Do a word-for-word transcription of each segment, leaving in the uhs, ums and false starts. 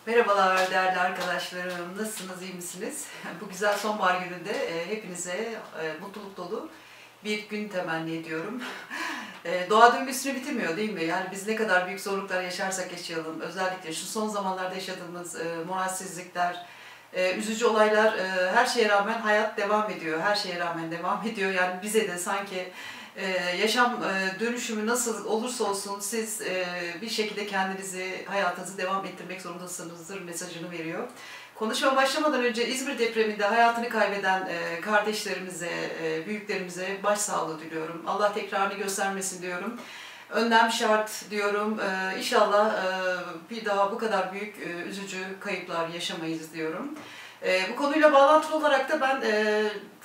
Merhabalar değerli arkadaşlarım, nasılsınız, iyi misiniz? Bu güzel sonbahar gününde e, hepinize e, mutluluk dolu bir gün temenni ediyorum. E, doğa döngüsünü bitirmiyor değil mi? Yani biz ne kadar büyük zorluklar yaşarsak yaşayalım, özellikle şu son zamanlarda yaşadığımız e, moralsizlikler, e, üzücü olaylar, e, her şeye rağmen hayat devam ediyor, her şeye rağmen devam ediyor. Yani bize de sanki Ee, yaşam e, dönüşümü nasıl olursa olsun siz e, bir şekilde kendinizi, hayatınızı devam ettirmek zorundasınızdır mesajını veriyor. Konuşma başlamadan önce İzmir depreminde hayatını kaybeden e, kardeşlerimize, e, büyüklerimize başsağlığı diliyorum. Allah tekrarını göstermesin diyorum. Önlem şart diyorum. E, İnşallah e, bir daha bu kadar büyük e, üzücü kayıplar yaşamayız diyorum. E, bu konuyla bağlantılı olarak da ben e,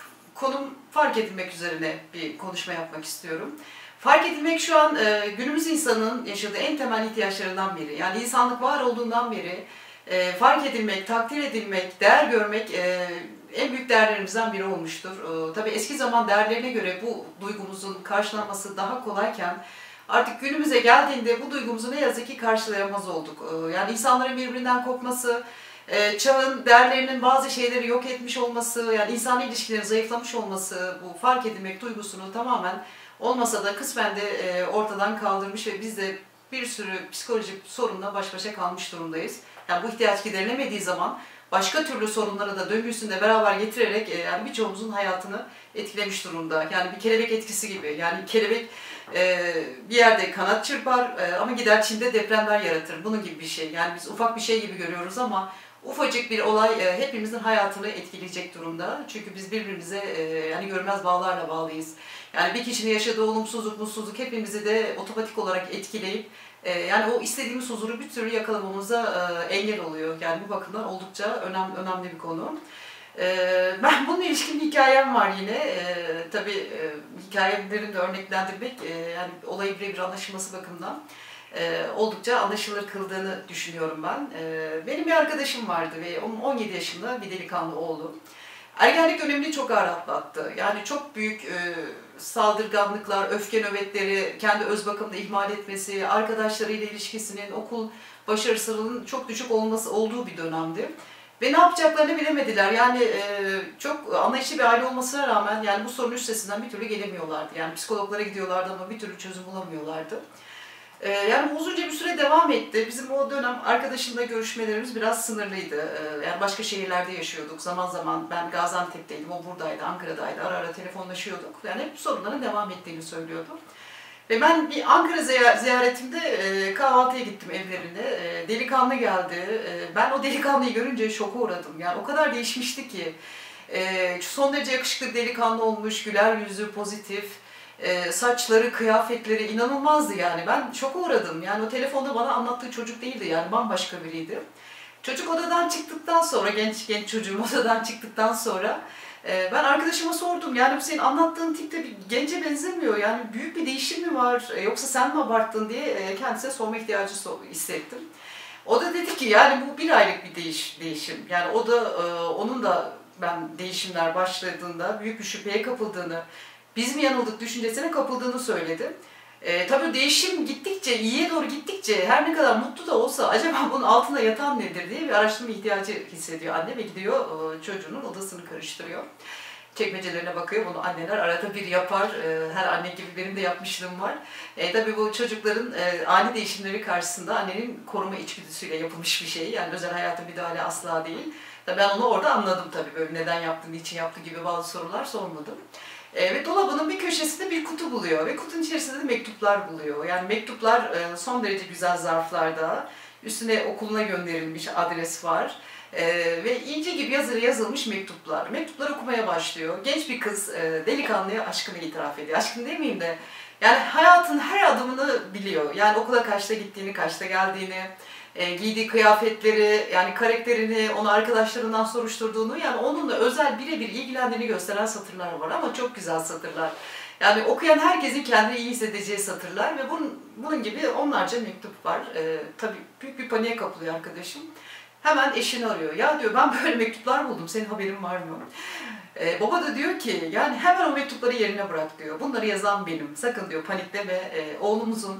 konum fark edilmek üzerine bir konuşma yapmak istiyorum. Fark edilmek şu an e, günümüz insanının yaşadığı en temel ihtiyaçlarından biri. Yani insanlık var olduğundan beri e, fark edilmek, takdir edilmek, değer görmek e, en büyük değerlerimizden biri olmuştur. E, tabii eski zaman değerlerine göre bu duygumuzun karşılanması daha kolayken artık günümüze geldiğinde bu duygumuzu ne yazık ki karşılayamaz olduk. E, yani insanların birbirinden kopması, Ee, çağın değerlerinin bazı şeyleri yok etmiş olması, yani insani ilişkilerin zayıflamış olması, bu fark edilmek duygusunu tamamen olmasa da kısmen de e, ortadan kaldırmış ve biz de bir sürü psikolojik sorunla baş başa kalmış durumdayız. Yani bu ihtiyaç giderilemediği zaman başka türlü sorunları da döngüsünde beraber getirerek e, yani birçoğumuzun hayatını etkilemiş durumda. Yani bir kelebek etkisi gibi. Yani kelebek e, bir yerde kanat çırpar e, ama gider Çin'de depremler yaratır. Bunun gibi bir şey. Yani biz ufak bir şey gibi görüyoruz ama ufacık bir olay e, hepimizin hayatını etkileyecek durumda. Çünkü biz birbirimize e, yani görmez bağlarla bağlıyız. Yani bir kişinin yaşadığı olumsuzluk, mutsuzluk hepimizi de otomatik olarak etkileyip e, yani o istediğimiz huzuru bir türlü yakalamamıza e, engel oluyor. Yani bu bakımdan oldukça önemli, önemli bir konu. E, ben bununla ilişkin bir hikayem var yine. E, tabii e, hikayelerini de örneklendirmek e, yani olayı birebir anlaşılması bakımından Ee, oldukça anlaşılır kıldığını düşünüyorum ben. Ee, benim bir arkadaşım vardı ve onun on yedi yaşında bir delikanlı oğlu. Ergenlik dönemini çok ağır atlattı. Yani çok büyük e, saldırganlıklar, öfke nöbetleri, kendi öz bakımını ihmal etmesi, arkadaşlarıyla ilişkisinin, okul başarısının çok düşük olması olduğu bir dönemdi. Ve ne yapacaklarını bilemediler. Yani e, çok anlayışlı bir aile olmasına rağmen yani bu sorunun üstesinden bir türlü gelemiyorlardı. Yani psikologlara gidiyorlardı ama bir türlü çözüm bulamıyorlardı. Yani uzunca bir süre devam etti. Bizim o dönem arkadaşımla görüşmelerimiz biraz sınırlıydı. Yani başka şehirlerde yaşıyorduk. Zaman zaman ben Gaziantep'teydim, o buradaydı, Ankara'daydı. Ara ara telefonlaşıyorduk. Yani hep sorunların devam ettiğini söylüyordu. Ve ben bir Ankara ziyaretimde kahvaltıya gittim evlerine. Delikanlı geldi. Ben o delikanlıyı görünce şoka uğradım. Yani o kadar değişmişti ki. Son derece yakışıklı bir delikanlı olmuş, güler yüzü, pozitif. Ee, saçları, kıyafetleri inanılmazdı yani. Ben şoka uğradım. Yani o telefonda bana anlattığı çocuk değildi yani bambaşka biriydi. Çocuk odadan çıktıktan sonra, genç genç çocuğum odadan çıktıktan sonra e, ben arkadaşıma sordum. Yani bu senin anlattığın tipte bir gence benzemiyor. Yani büyük bir değişim mi var e, yoksa sen mi abarttın diye e, kendisine sorma ihtiyacı hissettim. O da dedi ki yani bu bir aylık bir değiş, değişim. Yani o da e, onun da ben değişimler başladığında büyük bir şüpheye kapıldığını, biz mi yanıldık düşüncesine kapıldığını söyledi. E, tabii değişim gittikçe, iyiye doğru gittikçe her ne kadar mutlu da olsa acaba bunun altında yatan nedir diye bir araştırma ihtiyacı hissediyor anne ve gidiyor e, çocuğunun odasını karıştırıyor. Çekmecelerine bakıyor, bunu anneler arada bir yapar. E, her anne gibi benim de yapmışlığım var. E, tabii bu çocukların e, ani değişimleri karşısında annenin koruma içgüdüsüyle yapılmış bir şey. Yani özel hayata müdahale asla değil. Tabii ben onu orada anladım tabii, böyle neden yaptı, niçin yaptı gibi bazı sorular sormadım. E, ve dolabının bir köşesinde bir kutu buluyor ve kutunun içerisinde de mektuplar buluyor. Yani mektuplar e, son derece güzel zarflarda, üstüne okuluna gönderilmiş adres var e, ve inci gibi yazılı yazılmış mektuplar. Mektuplar okumaya başlıyor. Genç bir kız e, delikanlıya aşkını itiraf ediyor. Aşkını demeyeyim de yani hayatın her adımını biliyor. Yani okula kaçta gittiğini, kaçta geldiğini, E, giydiği kıyafetleri, yani karakterini, onu arkadaşlarından soruşturduğunu, yani onunla özel birebir ilgilendiğini gösteren satırlar var ama çok güzel satırlar. Yani okuyan herkesin kendini iyi hissedeceği satırlar ve bunun, bunun gibi onlarca mektup var. E, tabii büyük bir paniğe kapılıyor arkadaşım. Hemen eşini arıyor. Ya diyor, ben böyle mektuplar buldum, senin haberin var mı? Ee, baba da diyor ki, yani hemen o mektupları yerine bırak diyor. Bunları yazan benim. Sakın diyor panikleme. Ee, oğlumuzun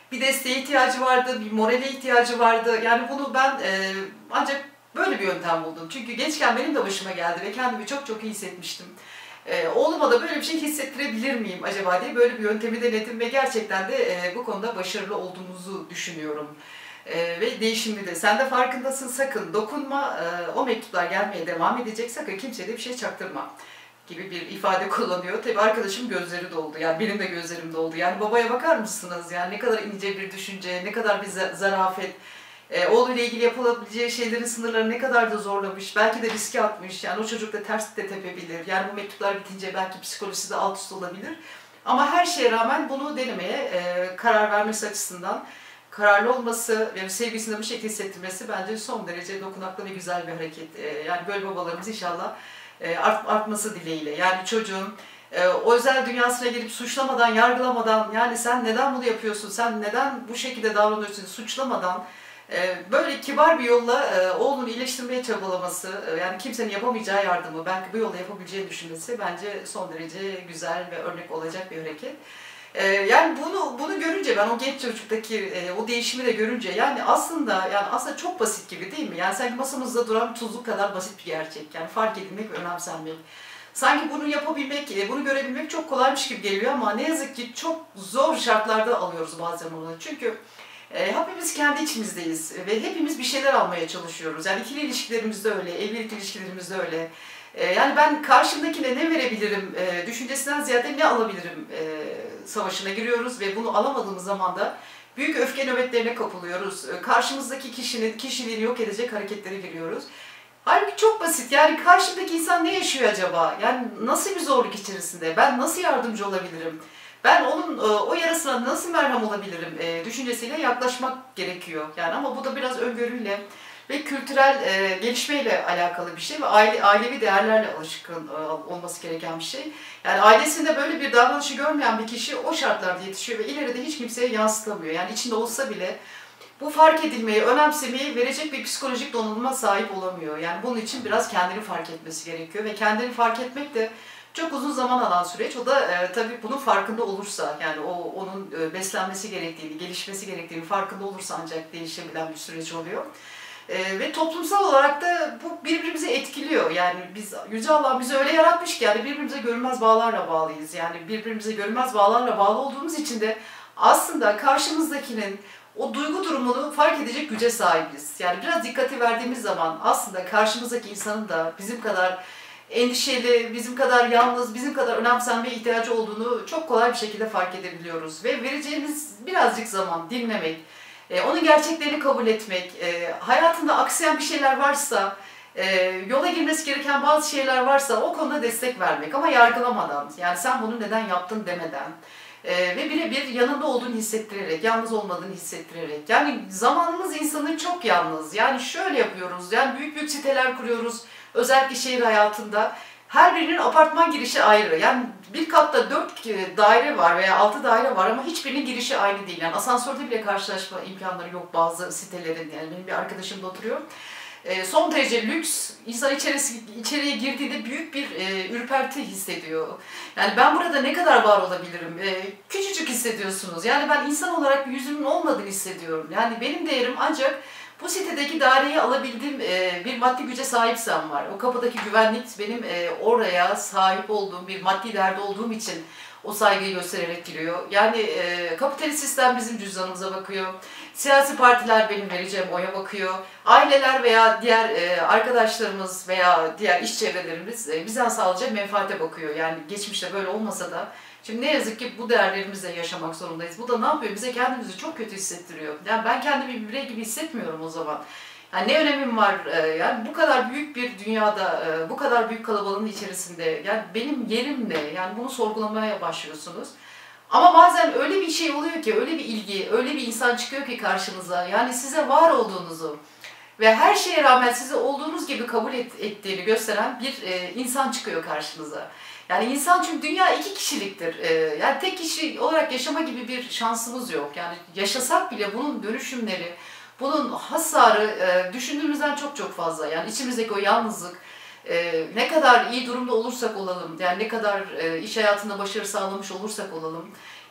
Bir desteğe ihtiyacı vardı, bir morale ihtiyacı vardı. Yani bunu ben e, ancak böyle bir yöntem buldum. Çünkü gençken benim de başıma geldi ve kendimi çok çok iyi hissetmiştim. E, oğluma da böyle bir şey hissettirebilir miyim acaba diye böyle bir yöntemi denedim ve gerçekten de e, bu konuda başarılı olduğumuzu düşünüyorum. E, ve değişimli de. Sen de farkındasın, sakın dokunma, e, o mektuplar gelmeye devam edecek, sakın kimseye de bir şey çaktırma gibi bir ifade kullanıyor. Tabii arkadaşım gözleri doldu. Yani benim de gözlerim doldu. Yani babaya bakar mısınız? Yani ne kadar ince bir düşünce, ne kadar bir zarafet. E, oğluyla ilgili yapılabileceği şeylerin sınırları ne kadar da zorlamış. Belki de riske atmış. Yani o çocuk da ters de tepebilir. Yani bu mektuplar bitince belki psikolojisi de alt üst olabilir. Ama her şeye rağmen bunu denemeye e, karar vermesi açısından kararlı olması ve sevgisini bu şekilde hissettirmesi bence son derece dokunaklı ve güzel bir hareket. E, yani böyle babalarımız inşallah Art, artması dileğiyle. Yani çocuğun e, o özel dünyasına gelip suçlamadan, yargılamadan, yani sen neden bunu yapıyorsun, sen neden bu şekilde davranıyorsun, suçlamadan e, böyle kibar bir yolla e, oğlunu iyileştirmeye çabalaması, e, yani kimsenin yapamayacağı yardımı belki bu yolla yapabileceğini düşünmesi bence son derece güzel ve örnek olacak bir hareket. Ee, yani bunu bunu görünce ben o genç çocuktaki e, o değişimi de görünce yani aslında yani aslında çok basit gibi değil mi? Yani sanki masamızda duran tuzluk kadar basit bir gerçek. Yani fark edilmek ve önemsenmek. Sanki bunu yapabilmek, e, bunu görebilmek çok kolaymış gibi geliyor ama ne yazık ki çok zor şartlarda alıyoruz bazen onu. Çünkü e, hepimiz kendi içimizdeyiz ve hepimiz bir şeyler almaya çalışıyoruz. Yani ikili ilişkilerimizde öyle, evlilik ilişkilerimizde öyle. Yani ben karşımdakine ne verebilirim e, düşüncesinden ziyade ne alabilirim e, savaşına giriyoruz ve bunu alamadığımız zaman da büyük öfke nöbetlerine kapılıyoruz. E, karşımızdaki kişinin kişiliğini yok edecek hareketlere giriyoruz. Halbuki çok basit. Yani karşımdaki insan ne yaşıyor acaba? Yani nasıl bir zorluk içerisinde? Ben nasıl yardımcı olabilirim? Ben onun e, o yarasına nasıl merhem olabilirim e, düşüncesiyle yaklaşmak gerekiyor. Yani ama bu da biraz öngörüyle ve kültürel e, gelişmeyle alakalı bir şey ve aile, ailevi değerlerle alışkın e, olması gereken bir şey. Yani ailesinde böyle bir davranışı görmeyen bir kişi o şartlarda yetişiyor ve ileride hiç kimseye yansıtamıyor. Yani içinde olsa bile bu fark edilmeyi, önemsemeyi verecek bir psikolojik donanıma sahip olamıyor. Yani bunun için biraz kendini fark etmesi gerekiyor ve kendini fark etmek de çok uzun zaman alan süreç. O da e, tabii bunun farkında olursa, yani o onun e, beslenmesi gerektiğini, gelişmesi gerektiğini farkında olursa ancak değişebilen bir süreç oluyor. Ee, ve toplumsal olarak da bu birbirimizi etkiliyor. Yani biz, Yüce Allah bizi öyle yaratmış ki yani birbirimize görünmez bağlarla bağlıyız. Yani birbirimize görünmez bağlarla bağlı olduğumuz için de aslında karşımızdakinin o duygu durumunu fark edecek güce sahibiz. Yani biraz dikkati verdiğimiz zaman aslında karşımızdaki insanın da bizim kadar endişeli, bizim kadar yalnız, bizim kadar önemsenmeye ihtiyacı olduğunu çok kolay bir şekilde fark edebiliyoruz. Ve vereceğimiz birazcık zaman dinlemek, E, onun gerçeklerini kabul etmek, e, hayatında aksayan bir şeyler varsa, e, yola girmesi gereken bazı şeyler varsa o konuda destek vermek ama yargılamadan, yani sen bunu neden yaptın demeden e, ve birebir yanında olduğunu hissettirerek, yalnız olmadığını hissettirerek. Yani zamanımız insanı çok yalnız, yani şöyle yapıyoruz, yani büyük büyük siteler kuruyoruz, özellikle şehir hayatında. Her birinin apartman girişi ayrı. Yani bir katta dört daire var veya altı daire var ama hiçbirinin girişi aynı değil. Yani asansörde bile karşılaşma imkanları yok bazı sitelerin. Yani benim bir arkadaşım da oturuyor. E, son derece lüks, insan içerisi, içeriye girdiğinde büyük bir e, ürperti hissediyor. Yani ben burada ne kadar var olabilirim? E, küçücük hissediyorsunuz. Yani ben insan olarak bir yüzümün olmadığını hissediyorum. Yani benim değerim ancak bu sitedeki daireyi alabildiğim e, bir maddi güce sahipsem var. O kapıdaki güvenlik benim e, oraya sahip olduğum bir maddi değerde olduğum için o saygıyı göstererek giriyor. Yani e, kapitalist sistem bizim cüzdanımıza bakıyor. Siyasi partiler benim vereceğim oya bakıyor. Aileler veya diğer e, arkadaşlarımız veya diğer iş çevrelerimiz e, bizden sağlayacak menfaate bakıyor. Yani geçmişte böyle olmasa da şimdi ne yazık ki bu değerlerimizle yaşamak zorundayız. Bu da ne yapıyor? Bize kendimizi çok kötü hissettiriyor. Yani ben kendimi bir birey gibi hissetmiyorum o zaman. Yani ne önemim var? Yani bu kadar büyük bir dünyada, bu kadar büyük kalabalığın içerisinde yani benim yerim ne? Yani bunu sorgulamaya başlıyorsunuz. Ama bazen öyle bir şey oluyor ki, öyle bir ilgi, öyle bir insan çıkıyor ki karşınıza. Yani size var olduğunuzu ve her şeye rağmen sizi olduğunuz gibi kabul et, ettiğini gösteren bir e, insan çıkıyor karşınıza. Yani insan çünkü dünya iki kişiliktir. E, yani tek kişi olarak yaşama gibi bir şansımız yok. Yani yaşasak bile bunun dönüşümleri, bunun hasarı e, düşündüğümüzden çok çok fazla. Yani içimizdeki o yalnızlık, e, ne kadar iyi durumda olursak olalım, yani ne kadar e, iş hayatında başarı sağlamış olursak olalım,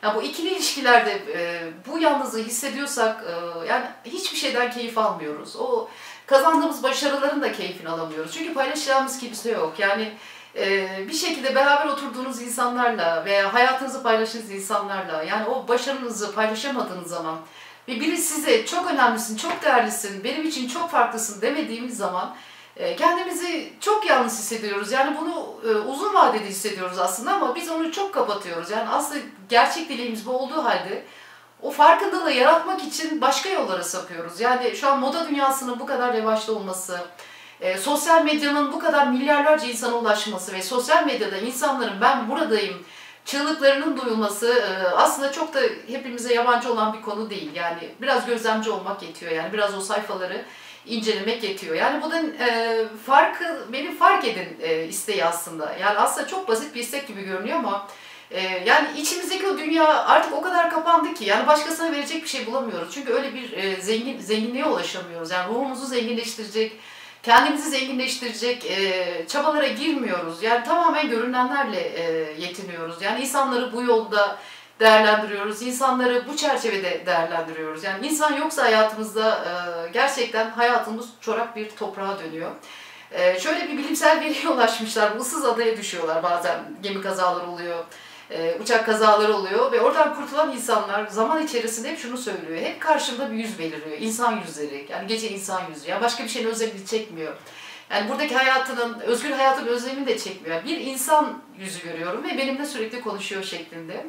Yani bu ikili ilişkilerde e, bu yalnızlığı hissediyorsak e, yani hiçbir şeyden keyif almıyoruz. O kazandığımız başarıların da keyfini alamıyoruz. Çünkü paylaşacağımız kimse yok. Yani e, bir şekilde beraber oturduğunuz insanlarla veya hayatınızı paylaştığınız insanlarla, yani o başarınızı paylaşamadığınız zaman ve biri size çok önemlisin, çok değerlisin, benim için çok farklısın demediğimiz zaman kendimizi çok yalnız hissediyoruz. Yani bunu uzun vadede hissediyoruz aslında ama biz onu çok kapatıyoruz. Yani aslında gerçek dileğimiz bu olduğu halde o farkındalığı yaratmak için başka yollara sapıyoruz. Yani şu an moda dünyasının bu kadar revaçta olması, sosyal medyanın bu kadar milyarlarca insana ulaşması ve sosyal medyada insanların ben buradayım çığlıklarının duyulması aslında çok da hepimize yabancı olan bir konu değil. Yani biraz gözlemci olmak yetiyor. Yani biraz o sayfaları incelemek yetiyor. Yani bu da e, farkı, beni fark edin e, isteği aslında. Yani aslında çok basit bir istek gibi görünüyor ama e, yani içimizdeki o dünya artık o kadar kapandı ki yani başkasına verecek bir şey bulamıyoruz. Çünkü öyle bir e, zengin zenginliğe ulaşamıyoruz. Yani ruhumuzu zenginleştirecek, kendimizi zenginleştirecek e, çabalara girmiyoruz. Yani tamamen görünenlerle e, yetiniyoruz. Yani insanları bu yolda değerlendiriyoruz. İnsanları bu çerçevede değerlendiriyoruz. Yani insan yoksa hayatımızda e, gerçekten hayatımız çorak bir toprağa dönüyor. E, şöyle bir bilimsel veriye ulaşmışlar. Bu ıssız adaya düşüyorlar bazen. Gemi kazaları oluyor, e, uçak kazaları oluyor ve oradan kurtulan insanlar zaman içerisinde hep şunu söylüyor. Hep karşımda bir yüz beliriyor. İnsan yüzleri. Yani gece insan yüzü. Yani başka bir şeyin özelliğini çekmiyor. Yani buradaki hayatının, özgür hayatın özlemini de çekmiyor. Bir insan yüzü görüyorum ve benimle sürekli konuşuyor şeklinde.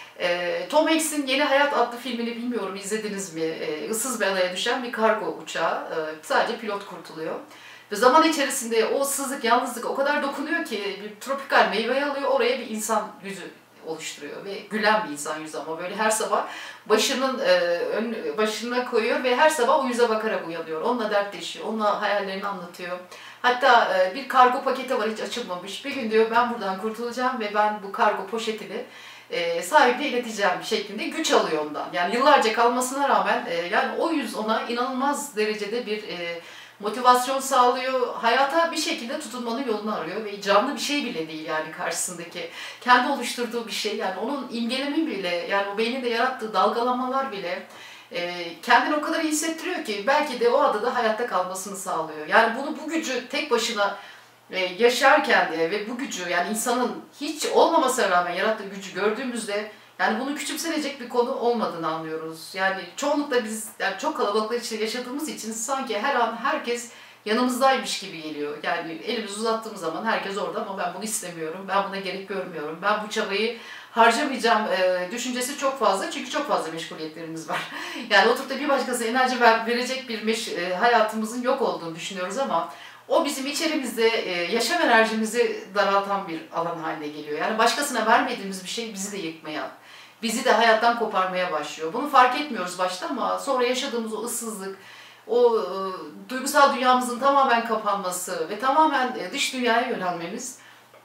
Tom Hanks'in Yeni Hayat adlı filmini bilmiyorum izlediniz mi? Issız bir adaya düşen bir kargo uçağı. Sadece pilot kurtuluyor. Ve zaman içerisinde o ıssızlık, yalnızlık o kadar dokunuyor ki bir tropikal meyveyi alıyor, oraya bir insan yüzü oluşturuyor ve gülen bir insan yüzü ama böyle her sabah başının ön, başına koyuyor ve her sabah o yüze bakarak uyanıyor. Onunla dertleşiyor, onunla hayallerini anlatıyor. Hatta bir kargo paketi var hiç açılmamış. Bir gün diyor ben buradan kurtulacağım ve ben bu kargo poşetini E, sahibine ileteceğim şeklinde güç alıyor ondan. Yani yıllarca kalmasına rağmen e, yani o yüz ona inanılmaz derecede bir e, motivasyon sağlıyor. Hayata bir şekilde tutunmanın yolunu arıyor ve canlı bir şey bile değil yani karşısındaki. Kendi oluşturduğu bir şey yani onun imgelemi bile yani o beyninde yarattığı dalgalamalar bile e, kendini o kadar iyi hissettiriyor ki belki de o adada hayatta kalmasını sağlıyor. Yani bunu bu gücü tek başına yaşarken de ve bu gücü yani insanın hiç olmamasına rağmen yarattığı gücü gördüğümüzde yani bunun küçümsenecek bir konu olmadığını anlıyoruz. Yani çoğunlukla biz yani çok kalabalıklar içinde yaşadığımız için sanki her an herkes yanımızdaymış gibi geliyor. Yani elimizi uzattığımız zaman herkes orada ama ben bunu istemiyorum, ben buna gerek görmüyorum, ben bu çabayı harcamayacağım e, düşüncesi çok fazla çünkü çok fazla meşguliyetlerimiz var. Yani oturup da bir başkasına enerji verecek bir meş, e, hayatımızın yok olduğunu düşünüyoruz ama o bizim içerimizde yaşam enerjimizi daraltan bir alan haline geliyor. Yani başkasına vermediğimiz bir şey bizi de yıkmaya, bizi de hayattan koparmaya başlıyor. Bunu fark etmiyoruz başta ama sonra yaşadığımız o ıssızlık, o e, duygusal dünyamızın tamamen kapanması ve tamamen e, dış dünyaya yönelmemiz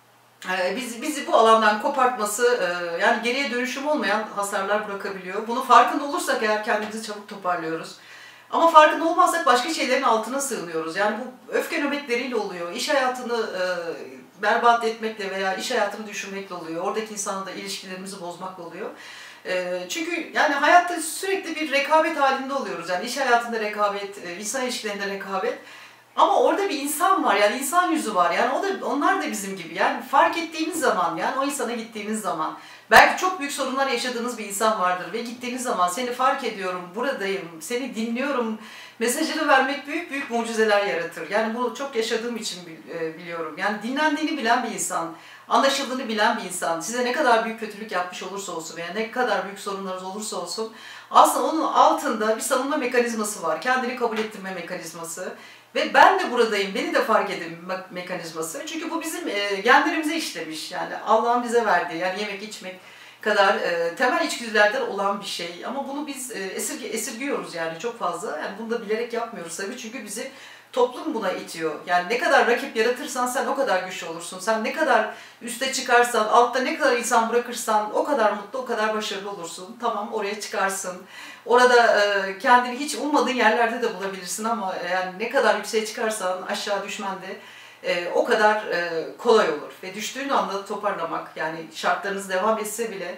e, bizi, bizi bu alandan kopartması, e, yani geriye dönüşüm olmayan hasarlar bırakabiliyor. Bunu farkında olursak eğer kendimizi çabuk toparlıyoruz. Ama farkında olmazsak başka şeylerin altına sığınıyoruz. Yani bu öfke nöbetleriyle oluyor, iş hayatını e, berbat etmekle veya iş hayatını düşünmekle oluyor. Oradaki insanla da ilişkilerimizi bozmakla oluyor. E, çünkü yani hayatta sürekli bir rekabet halinde oluyoruz. Yani iş hayatında rekabet, e, insan ilişkilerinde rekabet. Ama orada bir insan var, yani insan yüzü var. Yani o da, onlar da bizim gibi. Yani fark ettiğimiz zaman, yani o insana gittiğimiz zaman, belki çok büyük sorunlar yaşadığınız bir insan vardır ve gittiğiniz zaman seni fark ediyorum, buradayım, seni dinliyorum mesajını vermek büyük büyük mucizeler yaratır. Yani bunu çok yaşadığım için biliyorum. Yani dinlendiğini bilen bir insan, anlaşıldığını bilen bir insan, size ne kadar büyük kötülük yapmış olursa olsun veya ne kadar büyük sorunlarınız olursa olsun, aslında onun altında bir savunma mekanizması var, kendini kabul ettirme mekanizması. Ve ben de buradayım, beni de fark edin mekanizması. Çünkü bu bizim e, genlerimize işlemiş. Yani Allah'ın bize verdiği, yani yemek içmek kadar e, temel içgüdülerden olan bir şey. Ama bunu biz e, esirge, esirgiyoruz yani çok fazla. Yani bunu da bilerek yapmıyoruz tabii. Çünkü bizi toplum buna itiyor. Yani ne kadar rakip yaratırsan sen o kadar güçlü olursun. Sen ne kadar üste çıkarsan, altta ne kadar insan bırakırsan o kadar mutlu, o kadar başarılı olursun. Tamam, oraya çıkarsın. Orada e, kendini hiç ummadığın yerlerde de bulabilirsin ama yani ne kadar yükseğe çıkarsan aşağı düşmen de e, o kadar e, kolay olur. Ve düştüğün anda toparlamak, yani şartlarınız devam etse bile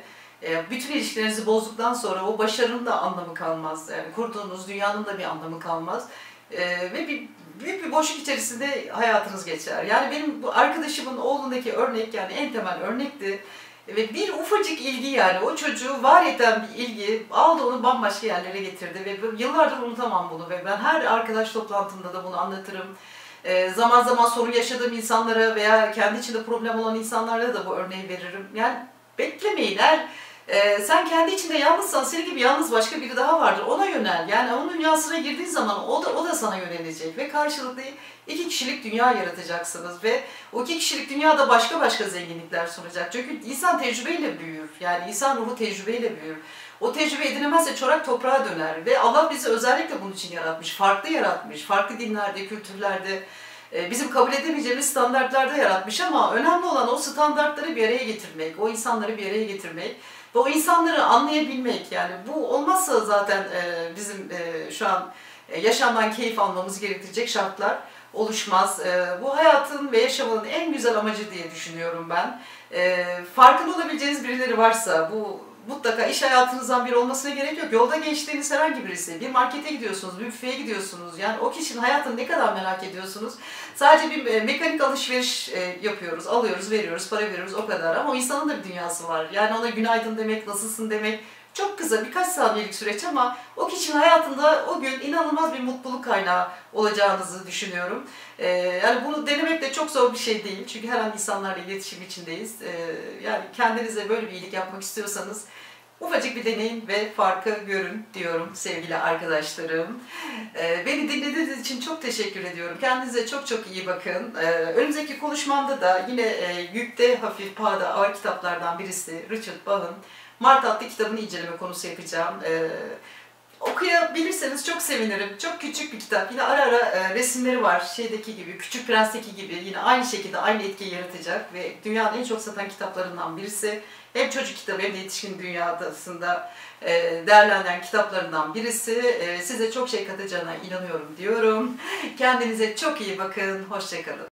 E, bütün ilişkilerinizi bozduktan sonra o başarının da anlamı kalmaz. Yani kurduğunuz dünyanın da bir anlamı kalmaz. E, ve bir büyük bir boşluk içerisinde hayatınız geçer. Yani benim bu arkadaşımın oğlundaki örnek yani en temel örnekti. Ve bir ufacık ilgi yani o çocuğu var eden bir ilgi aldı onu bambaşka yerlere getirdi ve yıllardır unutamam bunu ve ben her arkadaş toplantımda da bunu anlatırım. Ee, zaman zaman sorun yaşadığım insanlara veya kendi içinde problem olan insanlara da bu örneği veririm. Yani beklemeyin eğer e, sen kendi içinde yalnızsan senin gibi yalnız başka biri daha vardır ona yönel. Yani onun dünyasına girdiğin zaman o da, o da sana yönelecek ve karşılıklı iki kişilik dünya yaratacaksınız ve o iki kişilik dünyada başka başka zenginlikler sunacak. Çünkü insan tecrübeyle büyür. Yani insan ruhu tecrübeyle büyür. O tecrübe edinemezse çorak toprağa döner ve Allah bizi özellikle bunun için yaratmış. Farklı yaratmış. Farklı dinlerde, kültürlerde, bizim kabul edemeyeceğimiz standartlarda yaratmış ama önemli olan o standartları bir araya getirmek, o insanları bir araya getirmek ve o insanları anlayabilmek. Yani bu olmazsa zaten bizim şu an yaşamdan keyif almamız gerektirecek şartlar oluşmaz. Bu hayatın ve yaşamın en güzel amacı diye düşünüyorum ben. Farkında olabileceğiniz birileri varsa bu mutlaka iş hayatınızdan biri olmasına gerek yok. Yolda geçtiğiniz herhangi birisi, bir markete gidiyorsunuz, bir büfeye gidiyorsunuz. Yani o kişinin hayatını ne kadar merak ediyorsunuz? Sadece bir mekanik alışveriş yapıyoruz, alıyoruz, veriyoruz, para veriyoruz o kadar. Ama o insanın da bir dünyası var. Yani ona günaydın demek, nasılsın demek. Çok kısa birkaç saniyelik süreç ama o kişinin hayatında o gün inanılmaz bir mutluluk kaynağı olacağınızı düşünüyorum. Ee, yani bunu denemek de çok zor bir şey değil. Çünkü her an insanlarla iletişim içindeyiz. Ee, yani kendinize böyle bir iyilik yapmak istiyorsanız ufacık bir deneyin ve farkı görün diyorum sevgili arkadaşlarım. Ee, beni dinlediğiniz için çok teşekkür ediyorum. Kendinize çok çok iyi bakın. Ee, önümüzdeki konuşmamda da yine e, Yükte Hafif Pahada Ağır kitaplardan birisi Richard Bach'ın Mart adlı kitabını inceleme konusu yapacağım. Ee, okuyabilirseniz çok sevinirim. Çok küçük bir kitap. Yine ara ara e, resimleri var. Şeydeki gibi, Küçük Prens'teki gibi yine aynı şekilde aynı etkiyi yaratacak ve dünyanın en çok satan kitaplarından birisi. Hem çocuk kitabı hem de yetişkin dünyasında e, değerlendirilen kitaplarından birisi. E, size çok şey katacağına inanıyorum diyorum. Kendinize çok iyi bakın. Hoşça kalın.